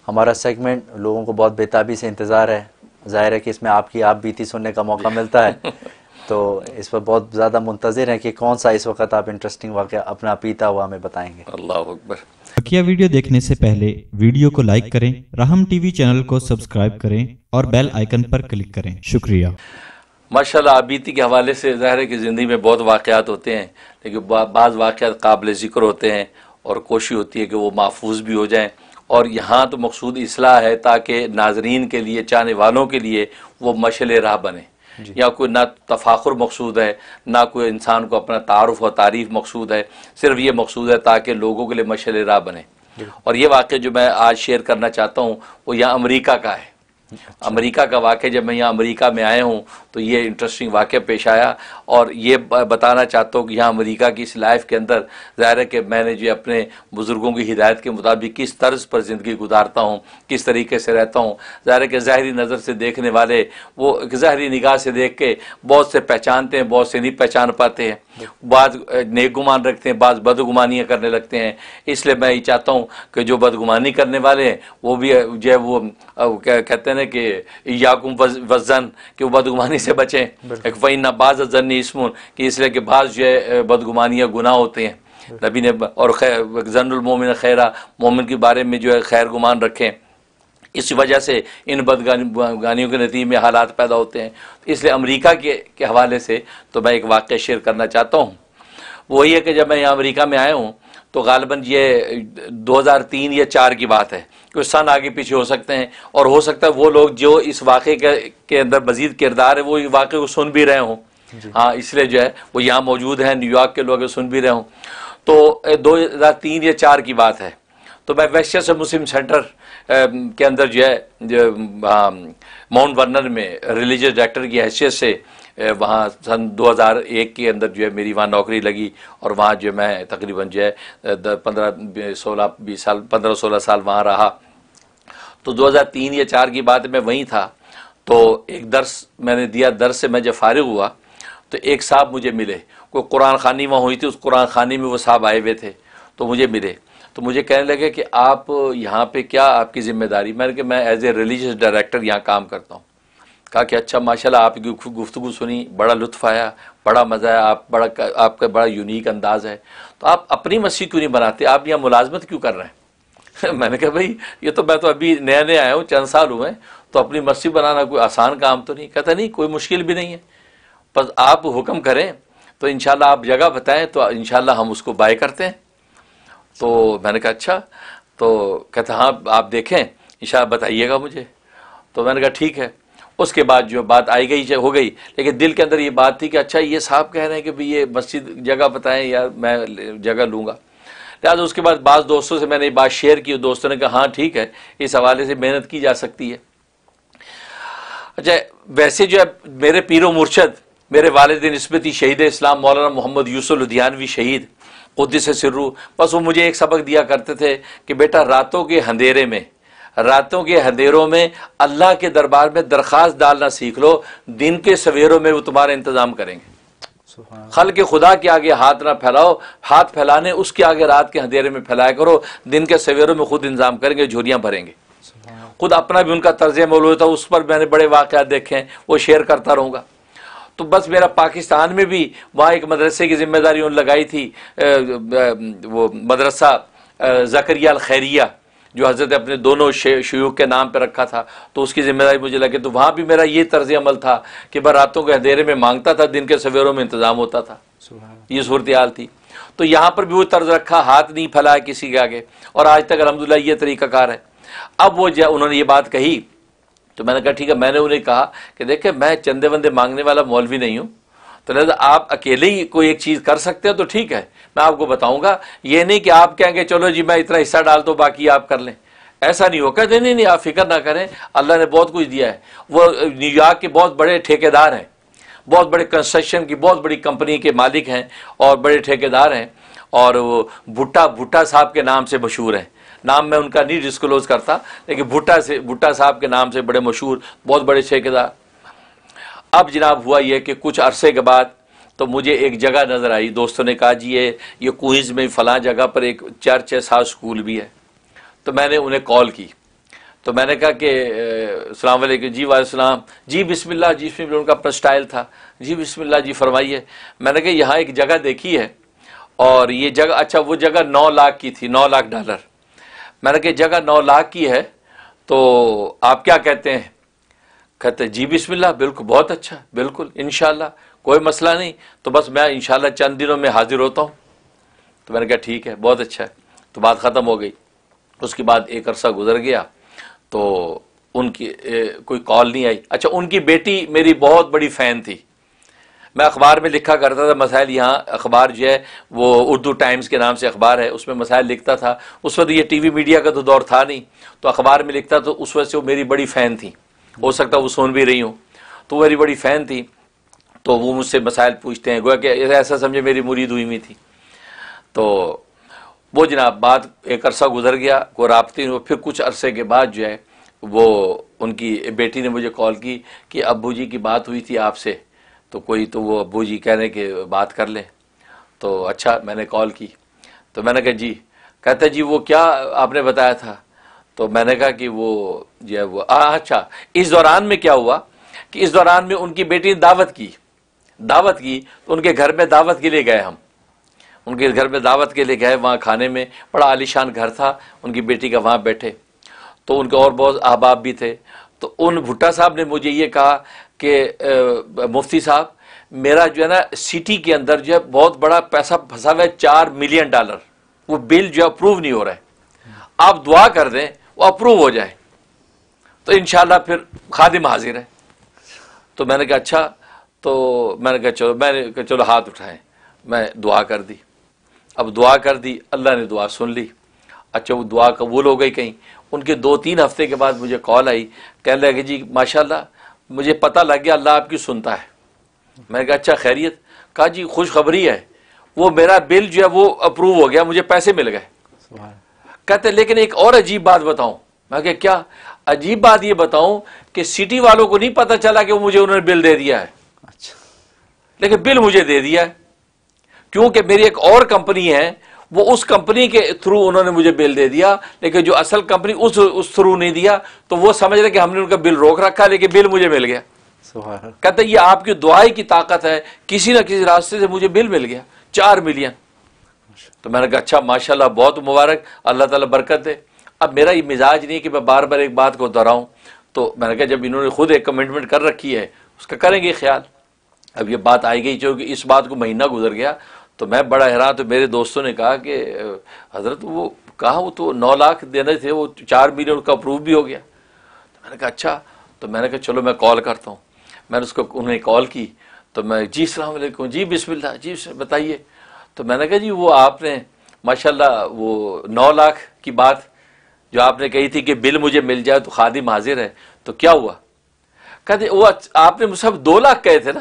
ہمارا سیگمنٹ لوگوں کو بہت بےتابی سے انتظار ہے، ظاہر ہے کہ اس میں آپ کی آپ بیتی سننے کا موقع ملتا ہے، تو اس پر بہت زیادہ منتظر ہیں کہ کون سا اس وقت آپ انٹرسٹنگ واقعہ اپنا پیتا ہوا ہمیں بتائیں گے۔ اللہ اکبر۔ بقیہ ویڈیو دیکھنے سے پہلے ویڈیو کو لائک کریں، راہم ٹی وی چینل کو سبسکرائب کریں اور بیل آئیکن پر کلک کریں۔ شکریہ۔ ماشاءاللہ آبیتی کے حوالے سے ظاہر ہے کہ زندگی میں بہت واقعات ہوتے ہیں، لیکن بعض واقعات قابل ذکر ہوتے ہیں اور کوشش ہوتی ہے کہ وہ محفوظ بھی ہو جائیں، اور یہاں تو مقصود اصلاح ہے تاکہ ناظرین کے لیے، چاہنے والوں کے لیے وہ مشعل راہ بنے۔ یا کوئی نہ تفاخر مقصود ہے، نہ کوئی انسان کو اپنا تعارف و تعریف مقصود ہے، صرف یہ مقصود ہے تاکہ لوگوں کے لیے مشعل راہ بنے۔ اور یہ واقعہ جو میں آج شیئر کرنا چاہتا ہوں وہ یہاں امریکہ کا ہے۔ امریکہ کا واقعہ، جب میں یہاں امریکہ میں آیا ہوں تو یہ انٹرسٹنگ واقعہ پیش آیا، اور یہ بتانا چاہتا ہوں کہ یہاں امریکہ کی اس لائف کے اندر ظاہر ہے کہ میں نے جو اپنے بزرگوں کی ہدایت کے مطابق کس طرز پر زندگی گزارتا ہوں، کس طریقے سے رہتا ہوں۔ ظاہر ہے کہ ظاہری نظر سے دیکھنے والے وہ ظاہری نگاہ سے دیکھ کے بہت سے پہچانتے ہیں، بہت سے نہیں پہچان پاتے ہیں، بعض نیک گمان رکھتے ہیں، بعض بدگمانیاں کرنے لگتے ہیں۔ اس لیے میں یہ چاہتا ہوں کہ جو بدگمانی کرنے والے ہیں وہ بھی جو ہے وہ کہتے ہیں نا کہ یاکم وزن کہ وہ بدگمانی سے بچیں، فَإِنَّ بَعْضَ الظَّنِّ اسْمٌ، کہ اس لیے کہ بعض جو ہے بدگمانیاں گناہ ہوتے ہیں۔ نبی نے اور ظن المومن خیرہ، مومن کے بارے میں جو ہے خیر گمان رکھیں، اس وجہ سے ان بدگمانیوں کے نتیجے میں حالات پیدا ہوتے ہیں۔ اس لیے امریکہ کے حوالے سے تو میں ایک واقعہ شیئر کرنا چاہتا ہوں۔ وہی ہے کہ جب میں یہاں امریکہ میں آیا ہوں تو غالباً یہ 2003 یا 4 کی بات ہے، کچھ سن آگے پیچھے ہو سکتے ہیں، اور ہو سکتا ہے وہ لوگ جو اس واقعے کے اندر مزید کردار ہے وہ واقعے کو سن بھی رہے ہوں۔ ہاں، اس لیے جو ہے وہ یہاں موجود ہیں، نیو یارک کے لوگ سن بھی رہے ہوں۔ تو 2003 یا 4 کی بات ہے، تو میں ویسٹچسٹر مسلم سینٹر کے اندر جو ہے ماؤنٹ ورنر میں ریلیجیس ڈائریکٹر کی حیثیت سے وہاں سن 2001 کے اندر جو ہے میری وہاں نوکری لگی، اور وہاں جو میں تقریباً جو ہے 15-16 سال وہاں رہا۔ تو 2003 یا 4 کی بات میں وہیں تھا، تو ایک درس میں نے دیا، درس سے میں جب فارغ ہوا تو ایک صاحب مجھے ملے، کوئی قرآن خوانی وہاں ہوئی تھی، اس قرآن خوانی میں وہ صاحب آئے ہوئے تھے، تو مجھے ملے، تو مجھے کہنے لگے کہ آپ یہاں پہ کیا آپ کی ذمہ داری؟ میں نے کہ میں ایز اے ریلیجیس ڈائریکٹر یہاں کام کرتا ہوں۔ کہا کہ اچھا، ماشاءاللہ آپ کی گفتگو سنی، بڑا لطف آیا، بڑا مزہ آیا، آپ کا بڑا یونیک انداز ہے، تو آپ اپنی مسجد کیوں نہیں بناتے، آپ یہاں ملازمت کیوں کر رہے ہیں؟ میں نے کہا بھائی یہ تو میں تو ابھی نیا نیا آیا ہوں، چند سال ہوئے ہیں، تو اپنی مسجد بنانا کوئی آسان کام تو نہیں۔ کہتا نہیں، کوئی مشکل بھی نہیں ہے، بس آپ حکم کریں تو انشاءاللہ آپ جگہ بتائیں تو انشاءاللہ ہم اس کو بائے کرتے ہیں۔ تو میں نے کہا اچھا، تو کہتا ہاں آپ دیکھیں انشاءاللہ بتائیے گا مجھے۔ تو میں نے کہا ٹھیک ہے۔ اس کے بعد جو بات آئی گئی ہو گئی، لیکن دل کے اندر یہ بات تھی کہ اچھا یہ صاحب کہہ رہے ہیں کہ بھی یہ مسجد جگہ بتائیں یا میں جگہ لوں گا۔ لہٰذا اس کے بعد بعض دوستوں سے میں نے یہ بات شیئر کی، دوستوں نے کہا ہاں ٹھیک ہے، اس حوالے سے محنت کی جا سکتی ہے۔ اچھا، ویسے جو ہے میرے پیر و مرشد، میرے والد نسبتی شہید اسلام مولانا محمد یوسف لدھیانوی شہید قدس سرو، بس وہ مجھے ایک سبق دیا کرتے تھے کہ بیٹا راتوں کے اندھیروں میں اللہ کے دربار میں درخواست ڈالنا سیکھ لو، دن کے سویروں میں وہ تمہارا انتظام کریں گے۔ خلق خدا کے آگے ہاتھ نہ پھیلاؤ، ہاتھ پھیلانے اس کے آگے رات کے اندھیرے میں پھیلایا کرو، دن کے سویروں میں خود انتظام کریں گے، جھولیاں بھریں گے۔ خود اپنا بھی ان کا طرز عمل ہوتا، اس پر میں نے بڑے واقعات دیکھے ہیں، وہ شیئر کرتا رہوں گا۔ تو بس میرا پاکستان میں بھی وہاں ایک مدرسے کی ذمہ داری انہوں نے لگائی تھی، وہ مدرسہ زکریا الخیریہ جو حضرت اپنے دونوں شیوخ کے نام پہ رکھا تھا، تو اس کی ذمہ داری مجھے لگی، تو وہاں بھی میرا یہ طرز عمل تھا کہ میں راتوں کے اندھیرے میں مانگتا تھا، دن کے سویروں میں انتظام ہوتا تھا۔ یہ صورتحال تھی۔ تو یہاں پر بھی وہ طرز رکھا، ہاتھ نہیں پھیلایا کسی کے آگے، اور آج تک الحمدللہ یہ طریقہ کار ہے۔ اب وہ انہوں نے یہ بات کہی تو میں نے کہا ٹھیک ہے، میں نے انہیں کہا کہ دیکھیں میں چندے وندے مانگنے والا مولوی نہیں ہوں، تو لہٰذا آپ اکیلے ہی کوئی ایک چیز کر سکتے ہو تو ٹھیک ہے، میں آپ کو بتاؤں گا، یہ نہیں کہ آپ کہیں گے چلو جی میں اتنا حصہ ڈال دو باقی آپ کر لیں، ایسا نہیں ہوگا۔ نہیں آپ فکر نہ کریں، اللہ نے بہت کچھ دیا ہے۔ وہ نیو یارک کے بہت بڑے ٹھیکیدار ہیں، بہت بڑے کنسٹرکشن کی بہت بڑی کمپنی کے مالک ہیں اور بڑے ٹھیکیدار ہیں، اور وہ بھٹا صاحب کے نام سے مشہور ہیں۔ نام میں ان کا نہیں ڈسکلوز کرتا، لیکن بھٹا صاحب کے نام سے بڑے مشہور، بہت بڑے ٹھیکیدار۔ اب جناب ہوا یہ کہ کچھ عرصے کے بعد تو مجھے ایک جگہ نظر آئی، دوستوں نے کہا جی یہ کوئنز میں فلاں جگہ پر ایک چرچ ہے، ساتھ اسکول بھی ہے۔ تو میں نے انہیں کال کی، تو میں نے کہا کہ السلام علیکم، جی وعلیکم السلام، جی بسم اللہ، جی بسم اللہ، ان کا اپنا سٹائل تھا، جی بسم اللہ، جی فرمائیے۔ میں نے کہا یہاں ایک جگہ دیکھی ہے اور یہ جگہ، اچھا وہ جگہ 9 لاکھ کی تھی، 9 لاکھ ڈالر۔ میں نے کہا جگہ 9 لاکھ کی ہے تو آپ کیا کہتے ہیں؟ کہتے جی بسم اللہ، بالکل بہت اچھا، بالکل انشاءاللہ کوئی مسئلہ نہیں، تو بس میں انشاءاللہ چند دنوں میں حاضر ہوتا ہوں۔ تو میں نے کہا ٹھیک ہے، بہت اچھا ہے، تو بات ختم ہو گئی۔ اس کے بعد ایک عرصہ گزر گیا تو ان کی کوئی کال نہیں آئی۔ اچھا ان کی بیٹی میری بہت بڑی فین تھی، میں اخبار میں لکھا کرتا تھا مسائل، یہاں اخبار جو ہے وہ اردو ٹائمز کے نام سے اخبار ہے، اس میں مسائل لکھتا تھا۔ اس وقت یہ ٹی وی میڈیا کا تو دور تھا نہیں، تو اخبار میں لکھتا، تو اس وجہ سے وہ میری بڑی فین تھی، ہو سکتا وہ سن بھی رہی ہوں، تو وہ میری بڑی فین تھی، تو وہ مجھ سے مسائل پوچھتے ہیں، گویا کہ ایسا سمجھے میری مرید ہوئی ہوئی تھی۔ تو وہ جناب بات ایک عرصہ گزر گیا، کوئی رابطے نہیں، پھر کچھ عرصے کے بعد جو ہے وہ ان کی بیٹی نے مجھے کال کی کہ ابو جی کی بات ہوئی تھی آپ سے، تو کوئی تو وہ ابو جی کہہ رہے ہیں کہ بات کر لیں۔ تو اچھا میں نے کال کی تو میں نے کہا جی، کہتا جی وہ کیا آپ نے بتایا تھا؟ تو میں نے کہا کہ وہ جو ہے وہ اچھا اس دوران میں کیا ہوا کہ اس دوران میں ان کی بیٹی نے دعوت کی تو ان کے گھر میں دعوت کے لیے گئے، ہم ان کے گھر میں دعوت کے لیے گئے، وہاں کھانے میں بڑا عالیشان گھر تھا ان کی بیٹی کا، وہاں بیٹھے تو ان کے اور بہت احباب بھی تھے۔ تو ان بھٹا صاحب نے مجھے یہ کہا کہ مفتی صاحب میرا جو ہے نا سٹی کے اندر جو ہے بہت بڑا پیسہ پھنسا ہوا ہے، $4 ملین، وہ بل جو ہے اپروو نہیں ہو رہا ہے، آپ دعا کر دیں وہ اپروو ہو جائے تو انشاءاللہ پھر خادم حاضر ہے۔ تو میں نے کہا اچھا، تو میں نے کہا چلو ہاتھ اٹھائیں، میں دعا کر دی۔ اب دعا کر دی، اللہ نے دعا سن لی۔ اچھا وہ دعا قبول ہو گئی کہیں، ان کے 2-3 ہفتے کے بعد مجھے کال آئی، کہنے لگے جی ماشاءاللہ مجھے پتہ لگ گیا اللہ آپ کی سنتا ہے۔ میں نے کہا اچھا خیریت؟ کہا جی خوشخبری ہے، وہ میرا بل جو ہے وہ اپروو ہو گیا، مجھے پیسے مل گئے۔ کہتے لیکن ایک اور عجیب بات بتاؤں۔ میں کہا کیا؟ عجیب بات یہ بتاؤں کہ سٹی والوں کو نہیں پتہ چلا کہ وہ مجھے انہوں نے بل دے دیا ہے، لیکن بل مجھے دے دیا ہے، کیونکہ میری ایک اور کمپنی ہے، وہ اس کمپنی کے تھرو انہوں نے مجھے بل دے دیا، لیکن جو اصل کمپنی اس تھرو نہیں دیا، تو وہ سمجھ رہے کہ ہم نے ان کا بل روک رکھا، لیکن بل مجھے مل گیا۔ کہتے یہ آپ کی دعائی کی طاقت ہے، کسی نہ کسی راستے سے مجھے بل مل گیا، 4 ملین۔ تو میں نے کہا اچھا ماشاءاللہ بہت مبارک، اللہ تعالیٰ برکت دے۔ اب میرا یہ مزاج نہیں کہ میں بار بار ایک بات کو دہراؤں، تو میں نے کہا جب انہوں نے خود ایک کمٹمنٹ کر رکھی ہے اس کا کریں گے خیال۔ اب یہ بات آئی گئی، چونکہ اس بات کو مہینہ گزر گیا تو میں بڑا حیران، تو میرے دوستوں نے کہا کہ حضرت وہ کہا وہ تو 9 لاکھ دینے تھے، وہ 4 ملین کا اپروو بھی ہو گیا۔ تو میں نے کہا اچھا، تو میں نے کہا چلو میں کال کرتا ہوں۔ میں نے اس کو انہوں نے کال کی تو میں جی السلام علیکم، جی بسم اللہ، جی بتائیے۔ تو میں نے کہا جی وہ آپ نے ماشاءاللہ وہ 9 لاکھ کی بات جو آپ نے کہی تھی کہ بل مجھے مل جائے تو خادم حاضر ہے، تو کیا ہوا؟ کہتے وہ آپ نے مجھ سے 2 لاکھ کہے تھے نا؟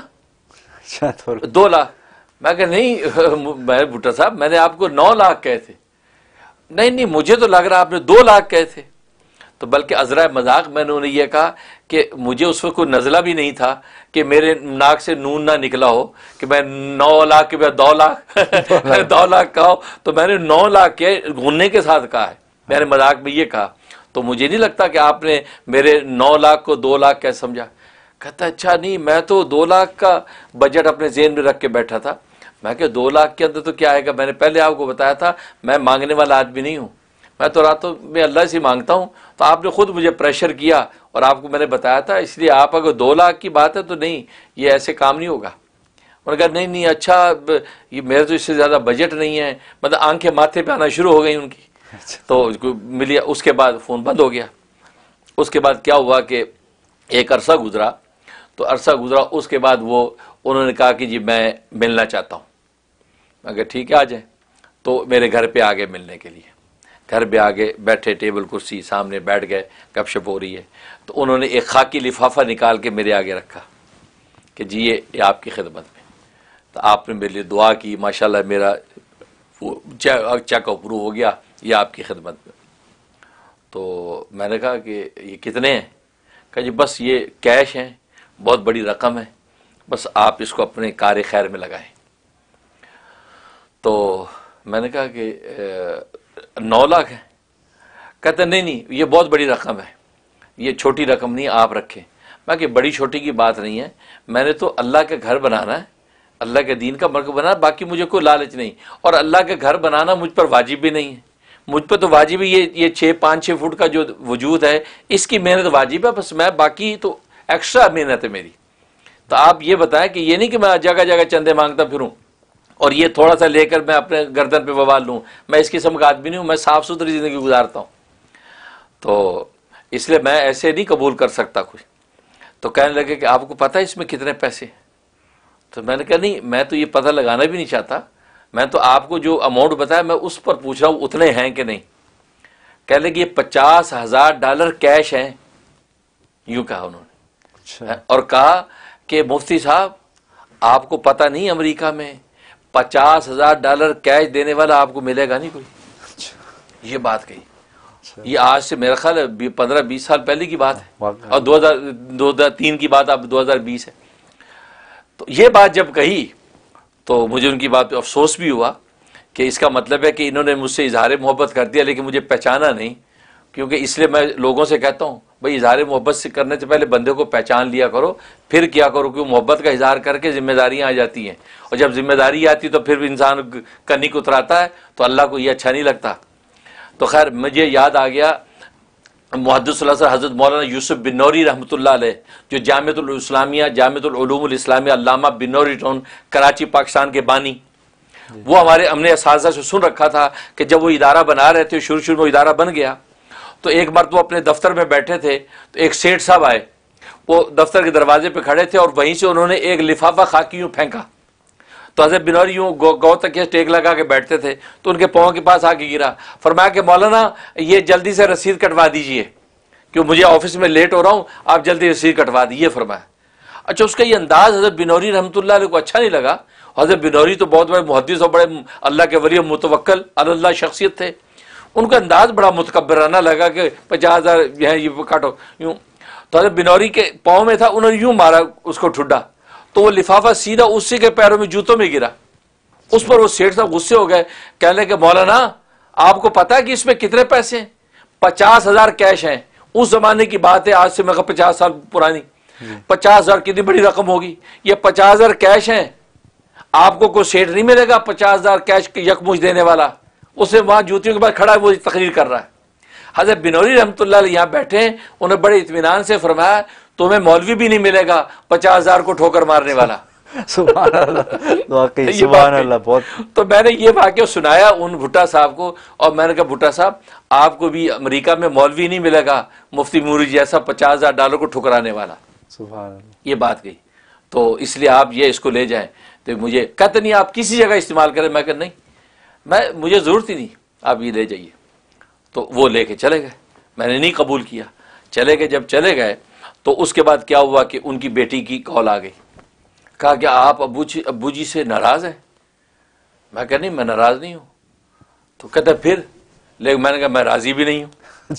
2 لاکھ۔ میں کہا نہیں میں بھٹا صاحب میں نے آپ کو 9 لاکھ کہے تھے۔ نہیں مجھے تو لگ رہا آپ نے 2 لاکھ کہے تھے۔ تو بلکہ عذرا مذاق میں نے انہیں یہ کہا کہ مجھے اس وقت کوئی نزلہ بھی نہیں تھا کہ میرے ناک سے نون نہ نکلا ہو کہ میں 9 لاکھ کے بعد 2 لاکھ 2 لاکھ کہا ہو، تو میں نے 9 لاکھ کے گننے کے ساتھ کہا ہے، میں نے مذاق میں یہ کہا۔ تو مجھے نہیں لگتا کہ آپ نے میرے 9 لاکھ کو 2 لاکھ کیسے سمجھا؟ کہتا اچھا نہیں میں تو 2 لاکھ کا بجٹ اپنے ذہن میں رکھ کے بیٹھا تھا۔ میں کہ 2 لاکھ کے اندر تو کیا آئے گا؟ میں نے پہلے آپ کو بتایا تھا میں مانگنے والا آدمی نہیں ہوں، میں تو راتوں میں اللہ سے مانگتا ہوں، تو آپ نے خود مجھے پریشر کیا اور آپ کو میں نے بتایا تھا، اس لیے آپ اگر 2 لاکھ کی بات ہے تو نہیں یہ ایسے کام نہیں ہوگا۔ انہوں نے کہا نہیں اچھا یہ میرے تو اس سے زیادہ بجٹ نہیں ہے، مطلب آنکھیں ماتھے پہ آنا شروع ہو گئی ان کی۔ تو ملی، اس کے بعد فون بند ہو گیا۔ اس کے بعد کیا ہوا کہ ایک عرصہ گزرا، اس کے بعد وہ انہوں نے کہا کہ جی میں ملنا چاہتا ہوں۔ میں کہا ٹھیک ہے آ جائیں۔ تو میرے گھر پہ آگے ملنے کے لیے، گھر پہ آگے بیٹھے، ٹیبل کرسی سامنے بیٹھ گئے، گپ شپ ہو رہی ہے۔ تو انہوں نے ایک خاکی لفافہ نکال کے میرے آگے رکھا کہ جی یہ آپ کی خدمت میں، تو آپ نے میرے لیے دعا کی، ماشاءاللہ میرا چیک اپروو ہو گیا، یہ آپ کی خدمت میں۔ تو میں نے کہا کہ یہ کتنے ہیں؟ کہا جی بس یہ کیش ہیں، بہت بڑی رقم ہے، بس آپ اس کو اپنے کار خیر میں لگائیں۔ تو میں نے کہا کہ 9 لاکھ ہے؟ کہتے نہیں یہ بہت بڑی رقم ہے، یہ چھوٹی رقم نہیں آپ رکھیں. میں کہ بڑی چھوٹی کی بات نہیں ہے, میں نے تو اللہ کا گھر بنانا ہے, اللہ کے دین کا مرکز بنانا, باقی مجھے کوئی لالچ نہیں. اور اللہ کے گھر بنانا مجھ پر واجب بھی نہیں ہے, مجھ پہ تو واجب ہے یہ 5-6 فٹ کا جو وجود ہے اس کی محنت واجب ہے, بس میں باقی تو ایکسٹرا محنت ہے میری. تو آپ یہ بتائیں کہ یہ نہیں کہ میں جگہ جگہ چندے مانگتا پھروں اور یہ تھوڑا سا لے کر میں اپنے گردن پہ بوال لوں. میں اس قسم کا آدمی نہیں ہوں, میں صاف ستھری زندگی گزارتا ہوں. تو اس لیے میں ایسے نہیں قبول کر سکتا کچھ. تو کہنے لگے کہ آپ کو پتہ ہے اس میں کتنے پیسے؟ تو میں نے کہا نہیں, میں تو یہ پتہ لگانا بھی نہیں چاہتا, میں تو آپ کو جو اماؤنٹ بتایا میں اس پر پوچھ رہا ہوں اتنے ہیں کہ نہیں. کہنے لگے یہ $50,000 کیش ہیں, یوں کہا انہوں نے. اور کہا کہ مفتی صاحب آپ کو پتہ نہیں امریکہ میں $50,000 کیش دینے والا آپ کو ملے گا نہیں کوئی. یہ بات کہی. یہ آج سے میرا خیال ہے 15-20 سال پہلے کی بات ہے, اور 2003 کی بات, اب 2020 ہے. تو یہ بات جب کہی تو مجھے ان کی بات پہ افسوس بھی ہوا کہ اس کا مطلب ہے کہ انہوں نے مجھ سے اظہار محبت کر دیا لیکن مجھے پہچانا نہیں. کیونکہ اس لیے میں لوگوں سے کہتا ہوں بھائی اظہار محبت سے کرنے سے پہلے بندے کو پہچان لیا کرو, پھر کیا کرو, کہ محبت کا اظہار کر کے ذمہ داریاں آ جاتی ہیں, اور جب ذمہ داری آتی تو پھر انسان کنیک اتراتا ہے, تو اللہ کو یہ اچھا نہیں لگتا. تو خیر مجھے یاد آ گیا محدث صلی اللہ علیہ وسلم حضرت مولانا یوسف بن نوری رحمۃ اللہ علیہ, جو جامعۃ الاسلامیہ جامعۃ العلوم الاسلامیہ علامہ بن نوری ٹاؤن کراچی پاکستان کے بانی, وہ ہم نے اساتذہ سے سن رکھا تھا کہ جب وہ ادارہ بنا رہے تھے, شروع میں وہ ادارہ بن گیا, تو ایک مرتبہ وہ اپنے دفتر میں بیٹھے تھے تو ایک سیٹھ صاحب آئے, وہ دفتر کے دروازے پہ کھڑے تھے اور وہیں سے انہوں نے ایک لفافہ خاکی یوں پھینکا. تو حضرت بنوری یوں گو تک ٹیک لگا کے بیٹھتے تھے, تو ان کے پاؤں کے پاس آ کے گرا. فرمایا کہ مولانا یہ جلدی سے رسید کٹوا دیجئے کہ مجھے آفس میں لیٹ ہو رہا ہوں, آپ جلدی رسید کٹوا دیجیے فرمایا. اچھا اس کا یہ انداز حضرت بنوری رحمۃ اللہ علیہ کو اچھا نہیں لگا. حضرت بنوری تو بہت بڑے محدث اور بڑے اللہ کے ولی متوکل اللہ شخصیت تھے, ان کا انداز بڑا متکبرانہ لگا کہ 50,000 یہ کاٹو یوں. تو حضرت بنوری کے پاؤں میں تھا, انہوں نے یوں مارا اس کو ٹھڈا, تو وہ لفافہ سیدھا اسی کے پیروں میں جوتوں میں گرا. اس پر وہ سیٹھ صاحب غصے ہو گئے, کہنے لگے کہ مولانا آپ کو پتا ہے کہ اس میں کتنے پیسے ہیں؟ 50,000 کیش ہیں. اس زمانے کی بات ہے, آج سے میں 50 سال پرانی. 50,000 کتنی بڑی رقم ہوگی, یہ 50,000 کیش ہیں. آپ کو کوئی سیٹ نہیں ملے گا 50,000 کیش یکمش دینے والا. اسے وہاں جوتیوں کے بعد کھڑا ہے, وہ تقریر کر رہا ہے. حضرت بنوری رحمۃ اللہ علیہ یہاں بیٹھے ہیں, انہیں بڑے اطمینان سے فرمایا تمہیں مولوی بھی نہیں ملے گا 50,000 کو ٹھوکر مارنے والا. سبحان اللہ, واقعی سبحان اللہ. بہت. تو میں نے یہ واقعہ سنایا ان بھٹا صاحب کو, اور میں نے کہا بھٹا صاحب آپ کو بھی امریکہ میں مولوی نہیں ملے گا مفتی موری جیسا $50,000 کو ٹھکرانے والا. سبحان اللہ. یہ بات کہی. تو اس لیے آپ یہ اس کو لے جائیں. تو مجھے کہتے نہیں آپ کسی جگہ استعمال کریں. میں کہ نہیں, مجھے ضرورت ہی نہیں, آپ یہ لے جائیے. تو وہ لے کے چلے گئے, میں نے نہیں قبول کیا. چلے گئے, جب چلے گئے تو اس کے بعد کیا ہوا کہ ان کی بیٹی کی کال آ گئی. کہا کہ آپ ابو جی سے ناراض ہیں؟ میں کہا نہیں میں ناراض نہیں ہوں. تو کہتے پھر, لیکن میں نے کہا میں راضی بھی نہیں ہوں.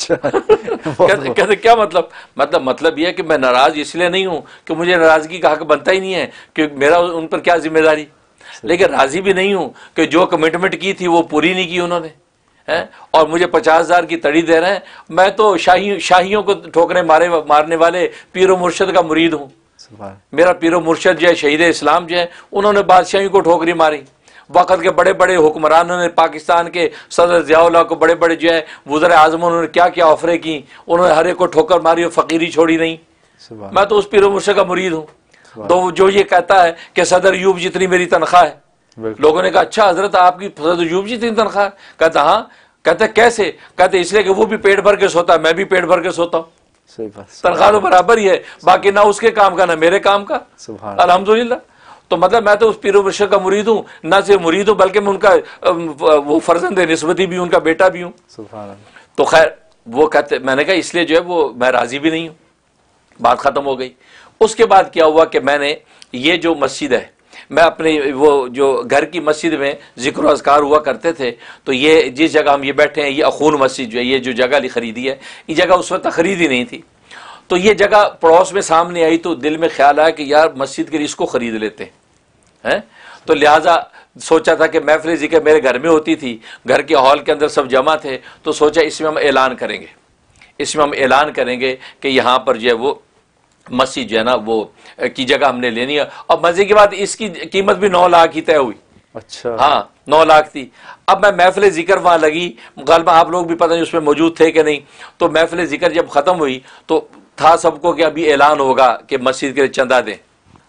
کہتے کیا مطلب یہ ہے کہ میں ناراض اس لیے نہیں ہوں کہ مجھے ناراضگی کا حق بنتا ہی نہیں ہے, کہ میرا ان پر کیا ذمہ داری, لیکن راضی بھی نہیں ہوں کہ جو کمٹمنٹ کی تھی وہ پوری نہیں کی انہوں نے, اور مجھے 50,000 کی تڑی دے رہے ہیں. میں تو شاہیوں کو ٹھوکریں مارنے والے پیر و مرشد کا مرید ہوں. میرا پیر و مرشد جو ہے شہید اسلام جو ہے, انہوں نے بادشاہیوں کو ٹھوکری ماری. وقت کے بڑے بڑے حکمرانوں نے, پاکستان کے صدر ضیاء اللہ کو, بڑے بڑے جو ہے وزراء اعظم, انہوں نے کیا کیا آفریں کی, انہوں نے ہر ایک کو ٹھوکر ماری اور فقیری چھوڑی نہیں. میں تو اس پیر و مرشد کا مرید ہوں. تو جو یہ کہتا ہے کہ صدر ایوب جتنی میری تنخواہ ہے, لوگوں نے کہا اچھا حضرت آپ کی صدر ایوب جتنی تنخواہ ہے؟ کہتا ہاں. کہتے کیسے؟ کہتے اس لیے کہ وہ بھی پیٹ بھر کے سوتا ہے, میں بھی پیٹ بھر کے سوتا ہوں. تنخواہ تو برابر ہی ہے, باقی نہ اس کے کام کا نہ میرے کام کا. الحمدللہ. تو مطلب میں تو اس پیر و مرشد کا مرید ہوں, نہ صرف مرید ہوں بلکہ میں ان کا وہ فرزند نسبتی بھی ہوں, ان کا بیٹا بھی ہوں. تو خیر وہ کہتے, میں نے کہا اس لیے جو ہے وہ میں راضی بھی نہیں ہوں. بات ختم ہو گئی. اس کے بعد کیا ہوا کہ میں نے یہ جو مسجد ہے, میں اپنے وہ جو گھر کی مسجد میں ذکر و اذکار ہوا کرتے تھے, تو یہ جس جگہ ہم یہ بیٹھے ہیں, یہ اخون مسجد جو ہے, یہ جو جگہ خریدی ہے, یہ جگہ اس وقت خریدی نہیں تھی. تو یہ جگہ پڑوس میں سامنے آئی تو دل میں خیال آیا کہ یار مسجد کے لیے اس کو خرید لیتے ہیں. تو لہٰذا سوچا تھا کہ محفل ذکر میرے گھر میں ہوتی تھی, گھر کے ہال کے اندر سب جمع تھے, تو سوچا اس میں ہم اعلان کریں گے. اس میں ہم اعلان کریں گے کہ یہاں پر جو ہے وہ مسجد جو ہے نا وہ کی جگہ ہم نے لینی ہے. اور مزے کی بات اس کی قیمت بھی 9 لاکھ ہی طے ہوئی. اچھا ہاں 9 لاکھ تھی. اب میں محفل ذکر وہاں لگی, غالباً آپ لوگ بھی پتہ نہیں اس میں موجود تھے کہ نہیں, تو محفل ذکر جب ختم ہوئی تو تھا سب کو کہ ابھی اعلان ہوگا کہ مسجد کے لیے چندہ دیں.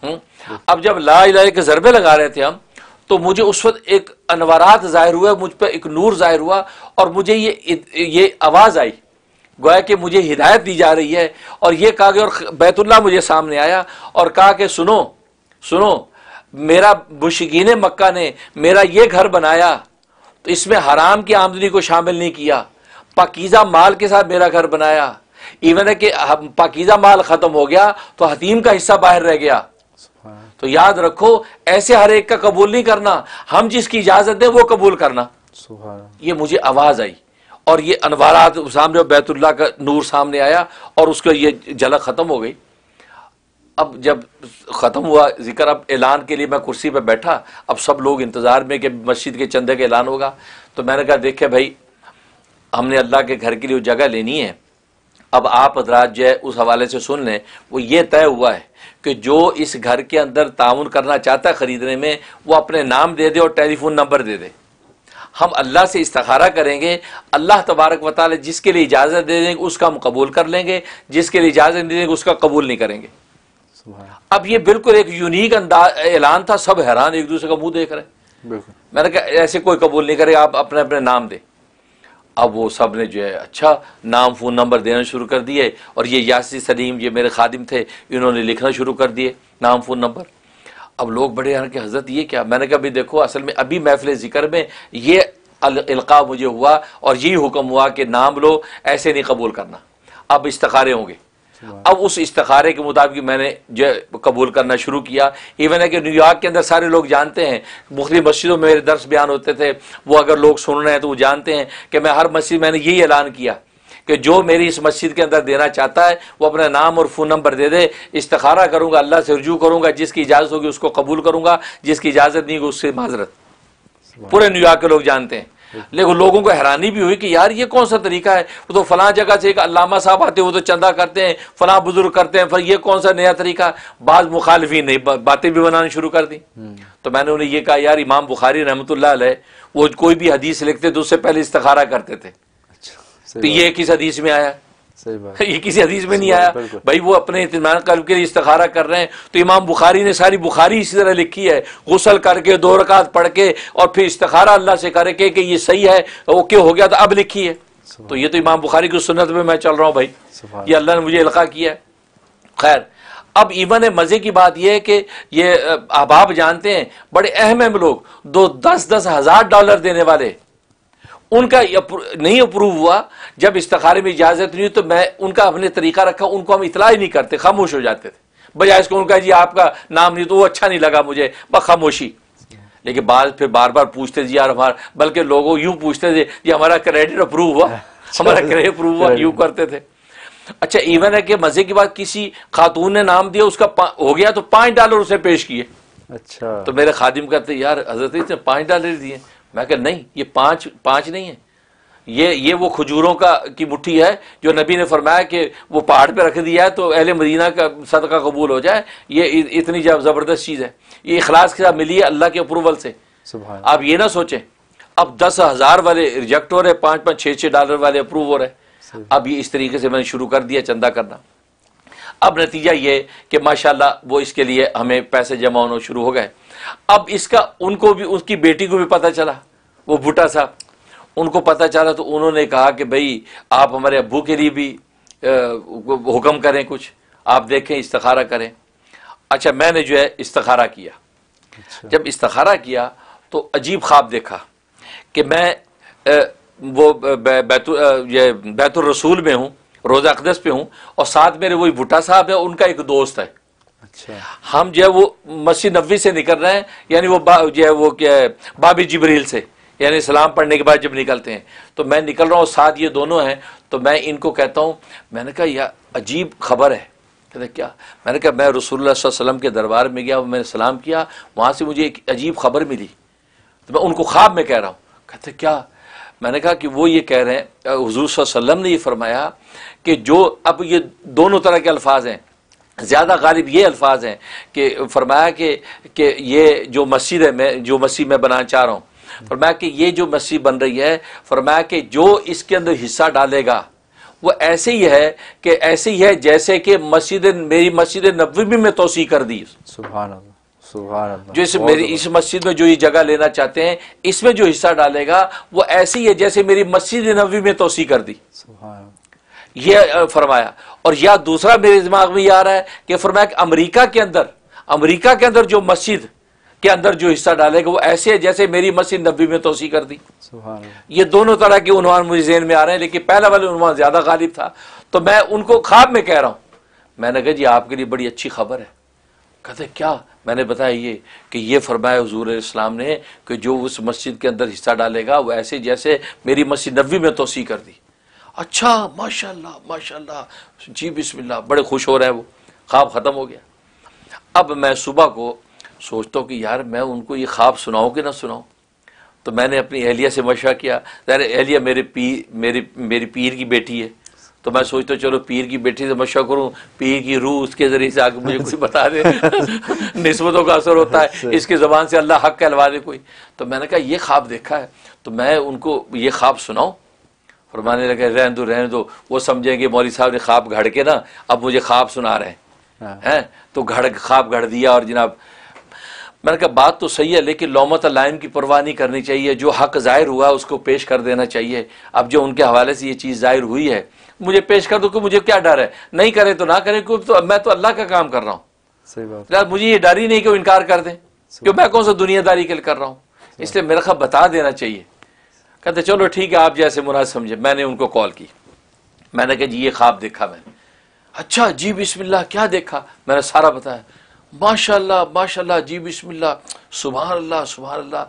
اب جب لا الہ کے ضربے لگا رہے تھے ہم, تو مجھے اس وقت ایک انوارات ظاہر ہوا, مجھ پہ ایک نور ظاہر ہوا, اور مجھے یہ آواز آئی گویا کہ مجھے ہدایت دی جا رہی ہے. اور یہ کہا کہ, اور بیت اللہ مجھے سامنے آیا اور کہا کہ سنو میرا مشرکین مکہ نے میرا یہ گھر بنایا تو اس میں حرام کی آمدنی کو شامل نہیں کیا, پاکیزہ مال کے ساتھ میرا گھر بنایا. ایون ہے کہ پاکیزہ مال ختم ہو گیا تو حتیم کا حصہ باہر رہ گیا. تو یاد رکھو ایسے ہر ایک کا قبول نہیں کرنا, ہم جس کی اجازت دیں وہ قبول کرنا. یہ مجھے آواز آئی اور یہ انوارات سامنے, بیت اللہ کا نور سامنے آیا اور اس کا یہ جھلک ختم ہو گئی. اب جب ختم ہوا ذکر, اب اعلان کے لیے میں کرسی پہ بیٹھا, اب سب لوگ انتظار میں کہ مسجد کے چندے کا اعلان ہوگا. تو میں نے کہا دیکھیں بھائی, ہم نے اللہ کے گھر کے لیے جگہ لینی ہے. اب آپ حضرات جو ہے اس حوالے سے سن لیں, وہ یہ طے ہوا ہے کہ جو اس گھر کے اندر تعاون کرنا چاہتا ہے خریدنے میں, وہ اپنے نام دے دے اور ٹیلی فون نمبر دے دے. ہم اللہ سے استخارہ کریں گے, اللہ تبارک و تعالی جس کے لیے اجازت دے دیں گے اس کا ہم قبول کر لیں گے, جس کے لیے اجازت نہیں دیں گے اس کا قبول نہیں کریں گے. اب یہ بالکل ایک یونیک اعلان تھا, سب حیران ایک دوسرے کا منہ دیکھ رہے ہیں. میں نے کہا ایسے کوئی قبول نہیں کرے, آپ اپنے اپنے نام دیں. اب وہ سب نے جو ہے اچھا نام فون نمبر دینا شروع کر دیے, اور یہ یاسر سلیم یہ میرے خادم تھے, انہوں نے لکھنا شروع کر دیے نام فون نمبر. اب لوگ بڑے ہیں کہ حضرت یہ کیا؟ میں نے کہا بھی دیکھو اصل میں ابھی محفل ذکر میں یہ القاء مجھے ہوا اور یہی حکم ہوا کہ نام لو, ایسے نہیں قبول کرنا. اب استخارے ہوں گے. اب اس استخارے کے مطابق میں نے جو قبول کرنا شروع کیا. ایون ہے کہ نیو یارک کے اندر سارے لوگ جانتے ہیں, مختلف مسجدوں میں میرے درس بیان ہوتے تھے, وہ اگر لوگ سن رہے ہیں تو وہ جانتے ہیں کہ میں ہر مسجد میں نے یہی اعلان کیا کہ جو میری اس مسجد کے اندر دینا چاہتا ہے وہ اپنا نام اور فون نمبر دے دے. استخارہ کروں گا, اللہ سے رجوع کروں گا, جس کی اجازت ہوگی اس کو قبول کروں گا, جس کی اجازت نہیں ہوگی اس سے معذرت. پورے نیو یارک کے لوگ جانتے ہیں. لیکن لوگوں کو حیرانی بھی ہوئی کہ یار یہ کون سا طریقہ ہے, وہ تو فلاں جگہ سے ایک علامہ صاحب آتے ہیں وہ تو چندہ کرتے ہیں, فلاں بزرگ کرتے ہیں, پھر یہ کون سا نیا طریقہ. بعض مخالفین نے باتیں بھی بنانی شروع کر دی. تو میں نے انہیں یہ کہا یار امام بخاری رحمۃ اللہ علیہ وہ کوئی بھی حدیث لکھتے تو اس سے پہلے استخارہ کرتے تھے. تو یہ کس حدیث میں آیا؟ یہ کسی حدیث میں نہیں آیا. بھائی وہ اپنے اطمینان قلب کے لیے استخارہ کر رہے ہیں, تو امام بخاری نے ساری بخاری اسی طرح لکھی ہے, غسل کر کے 2 رکعت پڑھ کے اور پھر استخارہ اللہ سے کرے کہ یہ صحیح ہے, وہ کیوں ہو گیا تو اب لکھی ہے. تو یہ تو امام بخاری کی سنت میں میں چل رہا ہوں بھائی, یہ اللہ نے مجھے القاء کیا ہے. خیر اب ایون ہے مزے کی بات یہ ہے کہ یہ احباب جانتے ہیں بڑے اہم لوگ, 10-10 ہزار ڈالر دینے والے, ان کا نہیں اپروو ہوا. جب استخارے میں اجازت نہیں ہوئی تو میں ان کا اپنے طریقہ رکھا, ان کو ہم اطلاع ہی نہیں کرتے, خاموش ہو جاتے تھے. بجائے اس کو ان کا جی آپ کا نام نہیں تو وہ اچھا نہیں لگا مجھے, بس خاموشی. لیکن بعض پھر بار بار پوچھتے تھے یار ہمارا, بلکہ لوگوں یوں پوچھتے تھے یہ ہمارا کریڈٹ اپروو ہوا, ہمارا کریڈٹ اپروو ہوا, یوں کرتے تھے. اچھا ایون ہے کہ مزے کی بات کسی خاتون نے نام دیا, اس کا ہو گیا تو $5 اسے پیش کیے. اچھا تو میرے خادم کہتے یار حضرت اس نے $5 دیے. میں کہ نہیں یہ 5 نہیں ہے, یہ وہ کھجوروں کی مٹھی ہے جو نبی نے فرمایا کہ وہ پہاڑ پہ رکھ دیا ہے تو اہل مدینہ کا صدقہ قبول ہو جائے. یہ اتنی زبردست چیز ہے, یہ اخلاص کے ساتھ ملی ہے اللہ کے اپروول سے. آپ یہ نہ سوچیں اب 10,000 والے ریجیکٹ ہو رہے, $5-6 والے اپروو ہو رہے. اب یہ اس طریقے سے میں نے شروع کر دیا چندہ کرنا. اب نتیجہ یہ کہ ماشاءاللہ وہ اس کے لیے ہمیں پیسے جمع ہونا شروع ہو گئے. اب اس کا ان کو بھی, اس کی بیٹی کو بھی پتہ چلا, وہ بھٹا صاحب, ان کو پتہ چلا تو انہوں نے کہا کہ بھئی آپ ہمارے ابو کے لیے بھی حکم کریں, کچھ آپ دیکھیں استخارہ کریں. اچھا میں نے جو ہے استخارہ کیا. جب استخارہ کیا تو عجیب خواب دیکھا کہ میں وہ بیت الرسول میں ہوں, روضہ اقدس پہ ہوں, اور ساتھ میرے وہی بھٹا صاحب ہے, ان کا ایک دوست ہے. ہم جو ہے وہ مسجد نبوی سے نکل رہے ہیں, یعنی وہ جو ہے وہ کیا ہے باب جبریل سے, یعنی سلام پڑھنے کے بعد جب نکلتے ہیں تو میں نکل رہا ہوں, ساتھ یہ دونوں ہیں. تو میں ان کو کہتا ہوں, میں نے کہا یہ عجیب خبر ہے. کہتے کیا؟ میں نے کہا میں رسول اللہ صلی اللہ علیہ وسلم کے دربار میں گیا, میں نے سلام کیا, وہاں سے مجھے ایک عجیب خبر ملی. تو میں ان کو خواب میں کہہ رہا ہوں. کہتے کیا؟ میں نے کہا کہ وہ یہ کہہ رہے ہیں حضور صلی اللہ علیہ وسلم نے یہ فرمایا کہ جو اب یہ دونوں طرح کے الفاظ ہیں، زیادہ غالب یہ الفاظ ہیں کہ فرمایا کہ یہ جو مسجد ہے، جو مسجد میں بنانا چاہ رہا ہوں، فرمایا کہ یہ جو مسجد بن رہی ہے، فرمایا کہ جو اس کے اندر حصہ ڈالے گا وہ ایسے ہی ہے جیسے کہ میری مسجد نبوی بھی میں توسیع کر دی. سبحان اللہ، سبحان اللہ. جو اس مسجد میں جو یہ جگہ لینا چاہتے ہیں، اس میں جو حصہ ڈالے گا وہ ایسے ہی ہے جیسے میری مسجد نبوی میں توسیع کر دی. سبحان اللہ. یہ فرمایا. اور یا دوسرا میرے دماغ میں یہ آ رہا ہے کہ فرمایا کہ امریکہ کے اندر جو مسجد کے اندر جو حصہ ڈالے گا وہ ایسے ہے جیسے میری مسجد نبوی میں توسیع کر دی. سبحان اللہ. یہ دونوں طرح کے عنوان مجھے ذہن میں آ رہے ہیں، لیکن پہلا والا عنوان زیادہ غالب تھا. تو میں ان کو خواب میں کہہ رہا ہوں. میں نے کہا جی آپ کے لیے بڑی اچھی خبر ہے. کہتے کیا؟ میں نے بتایا یہ کہ یہ فرمایا حضور اسلام نے کہ جو اس مسجد کے اندر حصہ ڈالے گا وہ ایسے جیسے میری مسجد نبوی میں توسیع کر دی. اچھا ماشاءاللہ ماشاءاللہ، جی بسم اللہ. بڑے خوش ہو رہے ہیں وہ. خواب ختم ہو گیا. اب میں صبح کو سوچتا ہوں کہ یار میں ان کو یہ خواب سناؤں کہ نہ سناؤں. تو میں نے اپنی اہلیہ سے مشورہ کیا. ظاہر اہلیہ میری پیر کی بیٹی ہے، تو میں سوچتا ہوں چلو پیر کی بیٹی سے مشورہ کروں، پیر کی روح اس کے ذریعے سے آگے مجھے کچھ بتا دے. نسبتوں کا اثر ہوتا ہے، اس کی زبان سے اللہ حق کہلوا دے کوئی. تو میں نے کہا یہ خواب دیکھا ہے، تو میں ان کو یہ خواب سناؤں. فرمانے لگے رہنے دو، وہ سمجھیں گے مولوی صاحب نے خواب گھڑ کے نا اب مجھے خواب سنا رہے ہیں. تو خواب گھڑ دیا. اور جناب میں نے کہا بات تو صحیح ہے، لیکن لومۃ لائم کی پرواہ نہیں کرنی چاہیے. جو حق ظاہر ہوا اس کو پیش کر دینا چاہیے. اب جو ان کے حوالے سے یہ چیز ظاہر ہوئی ہے مجھے پیش کر دو کہ مجھے کیا ڈر ہے. نہیں کرے تو نہ کرے، تو میں تو اللہ کا کام کر رہا ہوں. صحیح بات. مجھے یہ ڈر ہی نہیں کہ وہ انکار کر دیں، کہ میں کون سا دنیا داری کے لیے کر رہا ہوں. اس لیے میرا خواب بتا دینا چاہیے. کہتے چلو ٹھیک ہے آپ جیسے مناسب سمجھے. میں نے ان کو کال کی. میں نے کہا جی یہ خواب دیکھا میں نے. اچھا جی بسم اللہ، کیا دیکھا؟ میں نے سارا بتایا. ماشاء اللہ ماشاء اللہ، جی بسم اللہ، سبحان اللہ سبحان اللہ.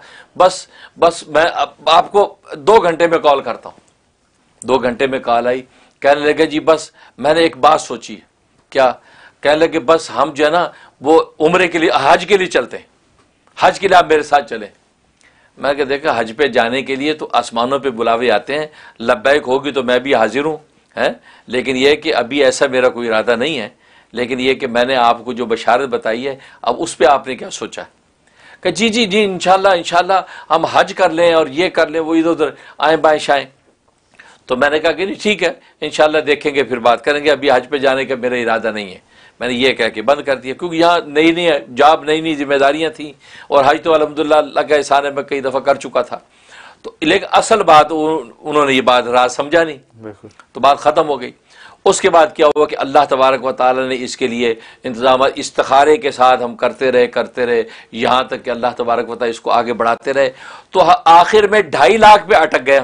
بس میں آپ کو 2 گھنٹے میں کال کرتا ہوں. 2 گھنٹے میں کال آئی. کہنے لگے جی بس میں نے ایک بات سوچی. کیا؟ کہنے لگے بس ہم جو ہے نا وہ عمرے کے لیے، حج کے لیے چلتے ہیں. حج کے لیے آپ میرے ساتھ چلیں. میں کہ دیکھا حج پہ جانے کے لیے تو آسمانوں پہ بلاوے آتے ہیں، لبیک ہوگی تو میں بھی حاضر ہوں، لیکن یہ کہ ابھی ایسا میرا کوئی ارادہ نہیں ہے. لیکن یہ کہ میں نے آپ کو جو بشارت بتائی ہے اب اس پہ آپ نے کیا سوچا؟ کہ جی انشاءاللہ ہم حج کر لیں اور یہ کر لیں، وہ ادھر ادھر آئیں بائیں شائیں. تو میں نے کہا کہ ٹھیک ہے انشاءاللہ دیکھیں گے، پھر بات کریں گے. ابھی حج پہ جانے کا میرا ارادہ نہیں ہے. میں نے یہ کہہ کے بند کر دیا، کیونکہ یہاں نئی جاب، نئی ذمہ داریاں تھیں. اور حج تو الحمدللہ اللہ کا احسان ہے میں کئی دفعہ کر چکا تھا. تو لیکن اصل بات انہوں نے یہ بات راز سمجھا نہیں. تو بات ختم ہو گئی. اس کے بعد کیا ہوا کہ اللہ تبارک و تعالی نے اس کے لیے انتظامات استخارے کے ساتھ ہم کرتے رہے یہاں تک کہ اللہ تبارک و تعالی اس کو آگے بڑھاتے رہے. تو آخر میں 2.5 لاکھ پہ اٹک گئے ہم.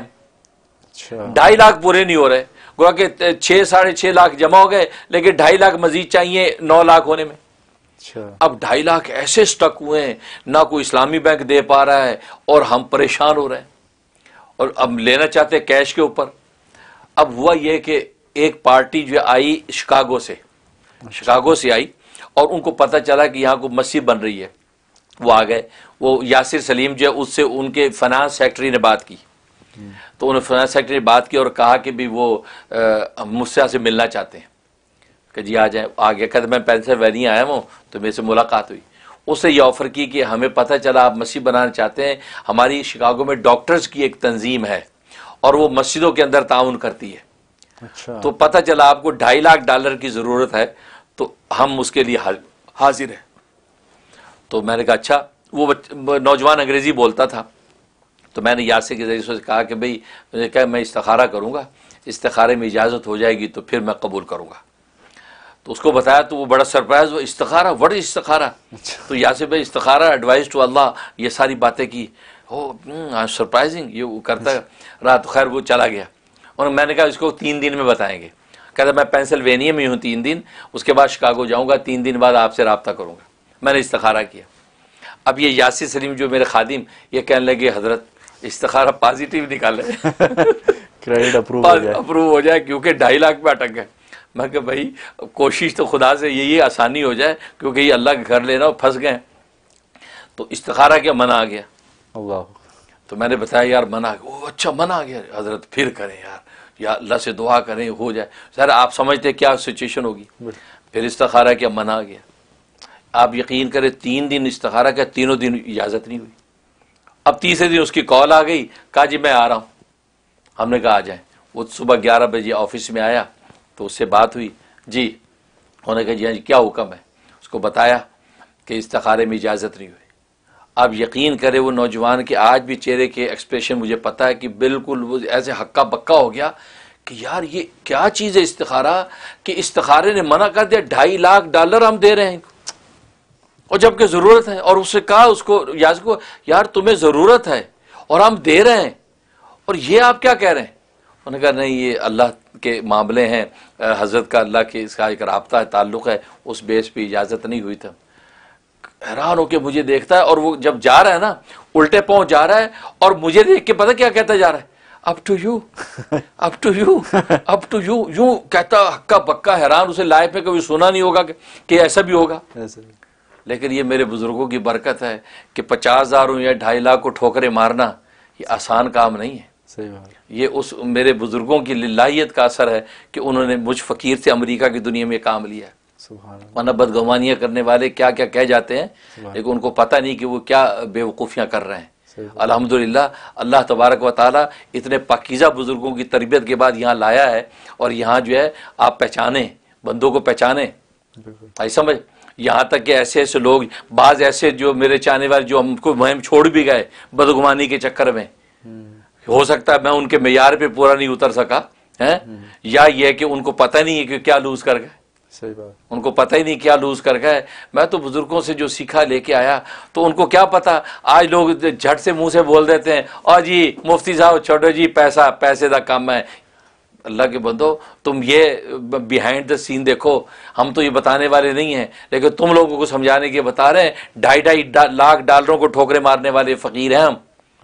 2.5 لاکھ پورے نہیں ہو رہے. گویا کہ 6-6.5 لاکھ جمع ہو گئے، لیکن 2.5 لاکھ مزید چاہیے 9 لاکھ ہونے میں. اب 2.5 لاکھ ایسے سٹک ہوئے ہیں، نہ کوئی اسلامی بینک دے پا رہا ہے اور ہم پریشان ہو رہے ہیں. اور اب لینا چاہتے ہیں کیش کے اوپر. اب ہوا یہ کہ ایک پارٹی جو آئی شکاگو سے آئی اور ان کو پتہ چلا کہ یہاں کو مسجد بن رہی ہے. وہ آ گئے. وہ یاسر سلیم جو ہے اس سے ان کے فنانس سیکٹری نے بات کی. تو انہوں نے فنانس سیکٹری نے بات کی اور کہا کہ بھی وہ مجھ سے ملنا چاہتے ہیں. کہ جی آ جائیں. آ گیا. کہتے میں پینسلوینیا آیا ہوں تو میرے سے ملاقات ہوئی. اس سے یہ آفر کی کہ ہمیں پتہ چلا آپ مسجد بنانا چاہتے ہیں. ہماری شکاگو میں ڈاکٹرز کی ایک تنظیم ہے اور وہ مسجدوں کے اندر تعاون کرتی ہے. تو پتہ چلا آپ کو $2.5 لاکھ کی ضرورت ہے تو ہم اس کے لیے حاضر ہیں. تو میں نے کہا اچھا. وہ نوجوان انگریزی بولتا تھا. تو میں نے یاسر کے ذریعے سے کہا کہ بھئی میں استخارہ کروں گا، استخارے میں اجازت ہو جائے گی تو پھر میں قبول کروں گا. تو اس کو بتایا تو وہ بڑا سرپرائز. وہ استخارہ، وٹ از استخارہ؟ تو یاسر بھائی استخارہ، ایڈوائز ٹو اللہ، یہ ساری باتیں کی. سرپرائزنگ یہ وہ کرتا رہا. تو خیر وہ چلا گیا. اور میں نے کہا اس کو 3 دن میں بتائیں گے. کہتا میں پینسلوینیا میں ہوں 3 دن، اس کے بعد شکاگو جاؤں گا، 3 دن بعد آپ سے رابطہ کروں گا. میں نے استخارہ کیا. اب یہ یاسر سلیم جو میرے خادم یہ کہنے لگے حضرت استخارہ پازیٹیو نکالے، کریڈٹ اپروو ہو جائے، کیونکہ 2.5 لاکھ پہ اٹک گئے. میں کہ بھائی کوشش تو خدا سے یہی آسانی ہو جائے، کیونکہ یہ اللہ کے گھر لینا پھنس گئے. تو استخارہ کیا منع آ گیا. تو میں نے بتایا یار منع، اچھا منع گیا حضرت، پھر کریں یار، یا اللہ سے دعا کریں ہو جائے. سر آپ سمجھتے کیا سچویشن ہوگی. پھر استخارہ کیا، منع گیا. آپ یقین کریں 3 دن استخارہ کیا، تینوں دن اجازت نہیں ہوئی. اب تیسرے دن اس کی کال آ گئی، کہا جی میں آ رہا ہوں. ہم نے کہا آ جائیں. وہ صبح 11 بجے آفس میں آیا تو اس سے بات ہوئی. جی انہوں نے کہا جی ہاں جی کیا حکم ہے. اس کو بتایا کہ استخارے میں اجازت نہیں ہوئی. آپ یقین کرے وہ نوجوان کے آج بھی چہرے کے ایکسپریشن مجھے پتا ہے کہ بالکل وہ ایسے ہکا بکا ہو گیا کہ یار یہ کیا چیز ہے استخارہ، کہ استخارے نے منع کر دیا. $2.5 لاکھ ہم دے رہے ہیں اور جبکہ ضرورت ہے. اور اس سے کہا اس کو یاز کو یار تمہیں ضرورت ہے اور ہم دے رہے ہیں اور یہ آپ کیا کہہ رہے ہیں. انہوں نے کہا نہیں یہ اللہ کے معاملے ہیں، حضرت کا اللہ کے اس کا ایک رابطہ ہے، تعلق ہے، اس بیس پہ اجازت نہیں ہوئی تھا. حیران ہو کے مجھے دیکھتا ہے اور وہ جب جا رہا ہے نا الٹے پاؤں جا رہا ہے اور مجھے دیکھ کے پتہ کیا کہتا جا رہا ہے، اب ٹو یو اب ٹو یو اب ٹو یو، یوں کہتا ہکا بکا. حیران، اسے لائف میں کبھی سنا نہیں ہوگا کہ ایسا بھی ہوگا. لیکن یہ میرے بزرگوں کی برکت ہے کہ 50,000 یا 2.5 لاکھ کو ٹھوکرے مارنا یہ آسان کام نہیں ہے. یہ اس میرے بزرگوں کی للہیت کا اثر ہے کہ انہوں نے مجھ فقیر سے امریکہ کی دنیا میں کام لیا ہے. ورنہ بدگمانیاں کرنے والے کیا کیا کہہ جاتے ہیں لیکن ان کو پتہ نہیں کہ وہ کیا بے وقوفیاں کر رہے ہیں. الحمدللہ اللہ تبارک و تعالیٰ اتنے پاکیزہ بزرگوں کی تربیت کے بعد یہاں لایا ہے اور یہاں جو ہے آپ پہچانیں، بندوں کو پہچانیں. آئی سمجھ؟ یہاں تک کہ ایسے ایسے لوگ، بعض ایسے جو میرے چاہنے والے جو ہم کو مہم چھوڑ بھی گئے بدگمانی کے چکر میں، ہو سکتا ہے میں ان کے معیار پہ پورا نہیں اتر سکا ہے، یا یہ کہ ان کو پتہ نہیں ہے کہ کیا لوز کر گئے. صحیح بات، ان کو پتہ ہی نہیں کیا لوز کر گئے. میں تو بزرگوں سے جو سیکھا لے کے آیا تو ان کو کیا پتا. آج لوگ جھٹ سے منہ سے بول دیتے ہیں اور جی مفتی صاحب چھوڑو جی پیسہ پیسے کا کام ہے. اللہ کے بندو تم یہ بیہائنڈ دا سین دیکھو. ہم تو یہ بتانے والے نہیں ہیں لیکن تم لوگوں کو سمجھانے کے بتا رہے ہیں. $2.5 لاکھ کو ٹھوکرے مارنے والے فقیر ہیں ہم،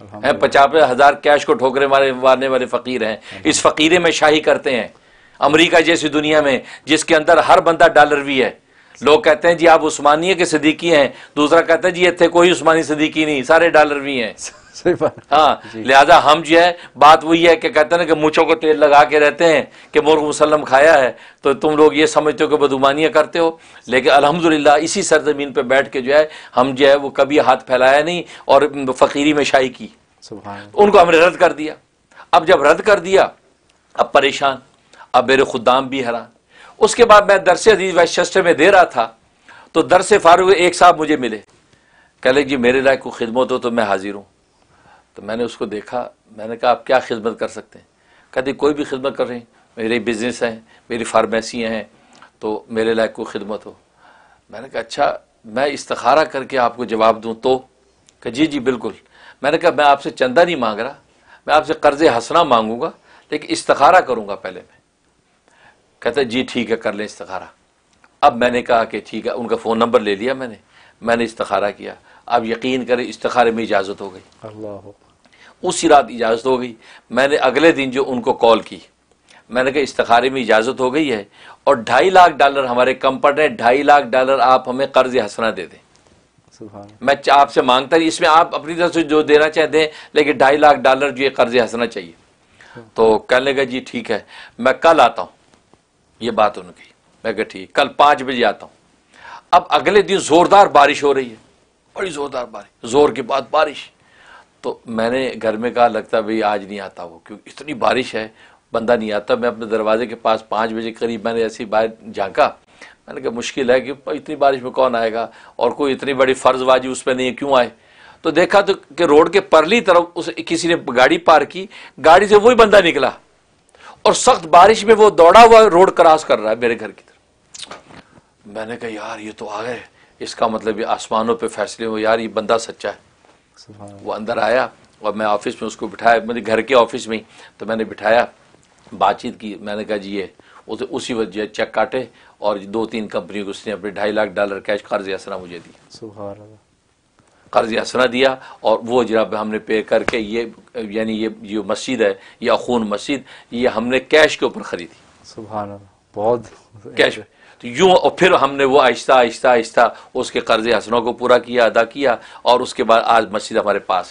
50,000 کیش کو ٹھوکرے مارنے والے فقیر ہیں. اس فقیرے میں شاہی کرتے ہیں. امریکہ جیسی دنیا میں جس کے اندر ہر بندہ ڈالروی ہے. لوگ کہتے ہیں جی آپ عثمانیہ کے صدیقی ہیں، دوسرا کہتا ہے جی اتنے کوئی عثمانی صدیقی نہیں، سارے ڈالروی ہیں. ہاں لہذا ہم جو ہے بات وہی ہے کہ کہتے ہیں کہ مونچھوں کو تیل لگا کے رہتے ہیں کہ مرغ مسلم کھایا ہے تو تم لوگ یہ سمجھتے ہو کہ بدگمانیاں کرتے ہو. لیکن الحمدللہ اسی سرزمین پہ بیٹھ کے جو ہے ہم جو ہے وہ کبھی ہاتھ پھیلایا نہیں اور فقیری میں شاہی کی. ان کو ہم نے رد کر دیا. اب جب رد کر دیا اب پریشان، اب میرے خدام بھی حیران. اس کے بعد میں درس حدیث ویسٹچسٹر میں دے رہا تھا تو درس فارغ ایک صاحب مجھے ملے، کہہ لے جی میرے لائق کوئی خدمت ہو تو میں حاضر ہوں. تو میں نے اس کو دیکھا، میں نے کہا آپ کیا خدمت کر سکتے ہیں؟ کہتے کوئی بھی خدمت کر رہے ہیں، میرے بزنس ہیں، میری فارمیسیاں ہیں تو میرے لائق کوئی خدمت ہو. میں نے کہا اچھا میں استخارہ کر کے آپ کو جواب دوں تو؟ کہ جی جی بالکل. میں نے کہا میں آپ سے چندہ نہیں مانگ رہا، میں آپ سے قرض حسنہ مانگوں گا لیکن استخارہ کروں گا پہلے میں. کہتے جی ٹھیک ہے کر لیں استخارہ. اب میں نے کہا کہ ٹھیک ہے، ان کا فون نمبر لے لیا میں نے استخارہ کیا. اب یقین کریں استخارے میں اجازت ہو گئی. اللہ، اسی رات اجازت ہو گئی. میں نے اگلے دن جو ان کو کال کی میں نے کہا استخارے میں اجازت ہو گئی ہے اور $2.5 لاکھ ہمارے کمپنی نے $2.5 لاکھ آپ ہمیں قرض حسنہ دے دیں. میں آپ سے مانگتا نہیں، اس میں آپ اپنی طرف سے جو دینا چاہیں دیں لیکن $2.5 لاکھ جو یہ قرض حسنہ چاہیے. تو کہنے لگا جی ٹھیک ہے میں کل آتا ہوں. یہ بات انہوں نے کی. میں کہا ٹھیک کل 5 بجے آتا ہوں. اب اگلے دن زوردار بارش ہو رہی ہے، بڑی زوردار بارش، زور کے بعد بارش. تو میں نے گھر میں کہا لگتا بھئی آج نہیں آتا وہ، کیونکہ اتنی بارش ہے بندہ نہیں آتا. میں اپنے دروازے کے پاس 5 بجے قریب میں نے ایسی باہر جھانکا. میں نے کہا مشکل ہے کہ اتنی بارش میں کون آئے گا اور کوئی اتنی بڑی فرض واجب اس پہ نہیں ہے، کیوں آئے. تو دیکھا تو کہ روڈ کے پرلی طرف کسی نے گاڑی پارک کی، گاڑی سے وہی بندہ نکلا اور سخت بارش میں وہ دوڑا ہوا روڈ کراس کر رہا ہے میرے گھر کی طرف. میں نے کہا یار یہ تو آ گئے، اس کا مطلب یہ آسمانوں پہ فیصلے ہو، یار یہ بندہ سچا ہے. وہ اندر آیا اور میں آفس میں اس کو بٹھایا، میرے گھر کے آفس میں ہی. تو میں نے بٹھایا، بات چیت کی. میں نے کہا جی یہ اسی وجہ چیک کاٹے اور 2-3 کمپنی کو اس نے اپنے $2.5 لاکھ کیش قرض حسنہ مجھے دیا. سبحان اللہ، قرض حسنہ دیا. اور وہ جناب ہم نے پے کر کے یہ یعنی یہ جو مسجد ہے یہ اخون مسجد یہ ہم نے کیش کے اوپر خریدی. سبحان اللہ، بہت کیش. تو یوں اور پھر ہم نے وہ آہستہ آہستہ آہستہ اس کے قرض حسنوں کو پورا کیا، ادا کیا اور اس کے بعد آج مسجد ہمارے پاس ہے.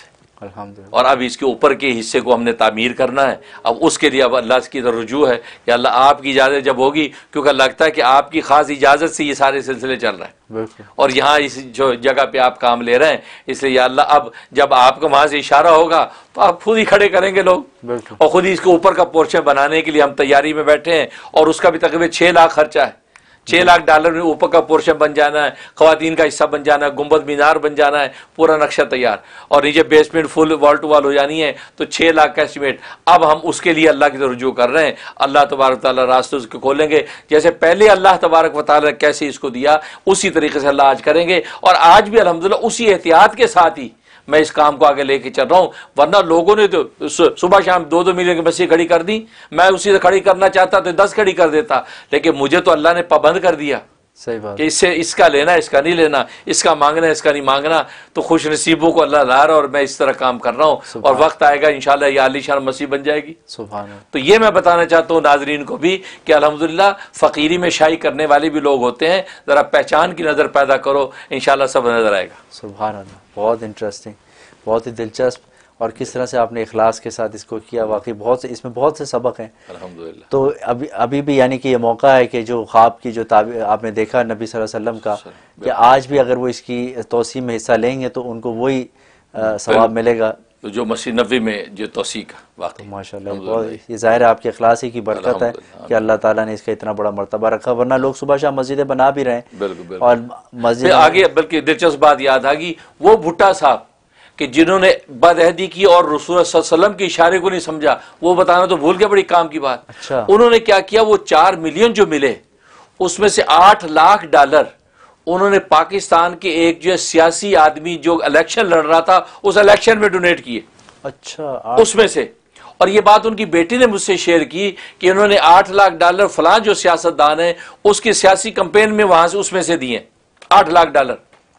الحمدللہ. اور اب اس کے اوپر کے حصے کو ہم نے تعمیر کرنا ہے. اب اس کے لیے اب اللہ کی طرف رجوع ہے کہ اللہ آپ کی اجازت جب ہوگی، کیونکہ لگتا ہے کہ آپ کی خاص اجازت سے یہ سارے سلسلے چل رہے ہیں، بالکل. اور یہاں اس جو جگہ پہ آپ کام لے رہے ہیں، اس لیے یا اللہ اب جب آپ کا وہاں سے اشارہ ہوگا تو آپ خود ہی کھڑے کریں گے لوگ، بالکل. اور خود ہی اس کے اوپر کا پورشن بنانے کے لیے ہم تیاری میں بیٹھے ہیں. اور اس کا بھی تقریباً 6 لاکھ خرچہ ہے. 6 لاکھ ڈالر میں اوپر کا پورشن بن جانا ہے، خواتین کا حصہ بن جانا ہے، گنبد مینار بن جانا ہے، پورا نقشہ تیار، اور نیچے بیسمنٹ فل وال ٹو وال ہو جانی ہے. تو 6 لاکھ کا اسٹیمیٹ. اب ہم اس کے لیے اللہ کی طرف رجوع کر رہے ہیں. اللہ تبارک و تعالیٰ راستے اس کے کھولیں گے. جیسے پہلے اللہ تبارک و تعالیٰ نے کیسے اس کو دیا، اسی طریقے سے اللہ آج کریں گے. اور آج بھی الحمدللہ اسی احتیاط کے ساتھ ہی میں اس کام کو آگے لے کے چل رہا ہوں. ورنہ لوگوں نے تو صبح شام 2-2 ملین کی بسیں کھڑی کر دی. میں اسی سے کھڑی کرنا چاہتا تو 10 کھڑی کر دیتا، لیکن مجھے تو اللہ نے پابند کر دیا صحیح بات. کہ اس سے اس کا لینا، اس کا نہیں لینا، اس کا مانگنا، اس کا نہیں مانگنا. تو خوش نصیبوں کو اللہ لا رہا ہے، اور میں اس طرح کام کر رہا ہوں. اور وقت آئے گا انشاءاللہ یہ عالی شان مسیح بن جائے گی. سبحان اللہ. تو یہ میں بتانا چاہتا ہوں ناظرین کو بھی کہ الحمدللہ فقیری میں شائی کرنے والے بھی لوگ ہوتے ہیں. ذرا پہچان کی نظر پیدا کرو، انشاءاللہ سب نظر آئے گا. سبحان اللہ. بہت انٹرسٹنگ، بہت ہی دلچسپ. اور کس طرح سے آپ نے اخلاص کے ساتھ اس کو کیا، واقعی بہت سے اس میں بہت سے سبق ہیں الحمدللہ. تو ابھی بھی یعنی کہ یہ موقع ہے کہ جو خواب کی جو تعبیر آپ نے دیکھا نبی صلی اللہ علیہ وسلم کا، کہ آج بھی اگر وہ اس کی توسیع میں حصہ لیں گے تو ان کو وہی ثواب ملے گا تو جو مسیح نبوی میں جو توسیع کا واقعی ماشاء اللہ. بہت یہ ظاہر ہے آپ کے اخلاص ہی کی برکت ہے کہ اللہ تعالیٰ نے اس کا اتنا بڑا مرتبہ رکھا. ورنہ لوگ صبح شام مسجدیں بنا بھی رہے ہیں بالکل. اور مسجد آگے بلکہ دلچسپ بات یاد آ گئی، وہ بھٹا صاحب کہ جنہوں نے بدعہدی کی اور رسول صلی اللہ علیہ وسلم کے اشارے کو نہیں سمجھا، وہ بتانا تو بھول گیا بڑی کام کی بات. اچھا. انہوں نے کیا کیا، وہ 4 ملین جو ملے اس میں سے 8 لاکھ ڈالر انہوں نے پاکستان کے ایک جو سیاسی آدمی جو الیکشن لڑ رہا تھا اس الیکشن میں ڈونیٹ کیے. اچھا. اس میں سے. اور یہ بات ان کی بیٹی نے مجھ سے شیئر کی کہ انہوں نے 8 لاکھ ڈالر فلاں جو سیاست دان ہے اس کی سیاسی کمپین میں وہاں سے اس میں سے دیے 8 لاکھ ڈالر.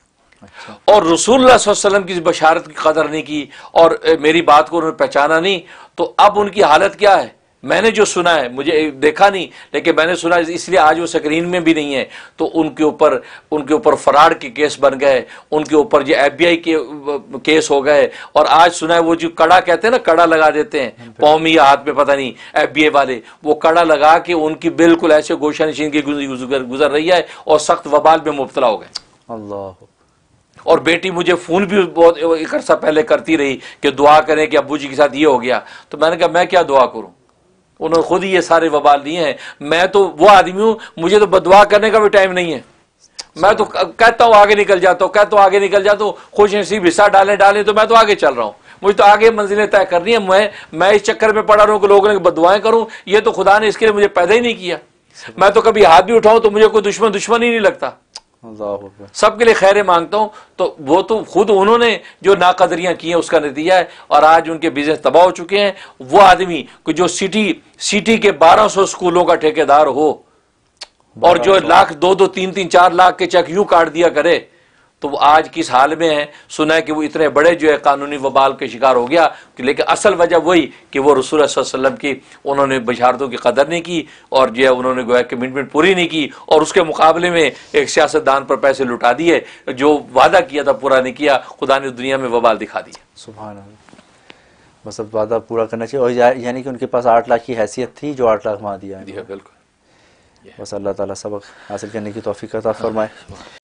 اور رسول اللہ صلی اللہ علیہ وسلم کی بشارت کی قدر نہیں کی اور میری بات کو انہوں نے پہچانا نہیں. تو اب ان کی حالت کیا ہے؟ میں نے جو سنا ہے، مجھے دیکھا نہیں لیکن میں نے سنا، اس لیے آج وہ سکرین میں بھی نہیں ہے. تو ان کے اوپر فراڈ کے کیس بن گئے، ان کے اوپر جو FBI کے کیس ہو گئے. اور آج سنا ہے وہ جو کڑا کہتے ہیں نا، کڑا لگا دیتے ہیں پاؤں میں یا ہاتھ میں، پتہ نہیں FBI والے وہ کڑا لگا کے ان کی بالکل ایسے گوشہ نشین کی گزر رہی ہے اور سخت وبال میں مبتلا ہو گئے. اللہ. اور بیٹی مجھے فون بھی بہت ایک عرصہ پہلے کرتی رہی کہ دعا کریں کہ ابو جی کے ساتھ یہ ہو گیا. تو میں نے کہا میں کیا دعا کروں، انہوں نے خود ہی یہ سارے وبال دیے ہیں. میں تو وہ آدمی ہوں، مجھے تو دعا کرنے کا بھی ٹائم نہیں ہے. میں تو کہتا ہوں آگے نکل جاتا ہوں، آگے نکل جاتا ہوں. خوش نصیب حصہ ڈالیں تو میں تو آگے چل رہا ہوں. مجھے تو آگے منزلیں طے کرنی ہے. میں اس چکر میں پڑا رہا ہوں کہ لوگوں نے بددعائیں کروں. یہ تو خدا نے اس کے لیے مجھے پیدا ہی نہیں کیا. میں تو کبھی ہاتھ بھی اٹھاؤں تو مجھے کوئی دشمن ہی نہیں لگتا. سب کے لیے خیریں مانگتا ہوں. تو وہ تو خود انہوں نے جو ناقدریاں کی ہیں اس کا نتیجہ ہے. اور آج ان کے بزنس تباہ ہو چکے ہیں. وہ آدمی جو سٹی کے 1200 اسکولوں کا ٹھیکیدار ہو اور جو لاکھ 2-2, 3-3, 4 لاکھ کے چیک یوں کاٹ دیا کرے، تو وہ آج کس حال میں ہے. سنا ہے کہ وہ اتنے بڑے جو ہے قانونی وبال کے شکار ہو گیا. لیکن اصل وجہ وہی کہ وہ رسول اللہ صلی اللہ علیہ وسلم کی انہوں نے بشارتوں کی قدر نہیں کی اور جو ہے انہوں نے گویا کمٹمنٹ پوری نہیں کی. اور اس کے مقابلے میں ایک سیاست دان پر پیسے لٹا دیے، جو وعدہ کیا تھا پورا نہیں کیا. خدا نے دنیا میں وبال دکھا دیا. سبحان اللہ. بس اب وعدہ پورا کرنا چاہیے. اور یعنی کہ ان کے پاس 8 لاکھ کی حیثیت تھی جو 8 لاکھ وہاں دیا ہے. بالکل. بس اللہ تعالیٰ سبق حاصل کرنے کی توفیق عطا فرمائے.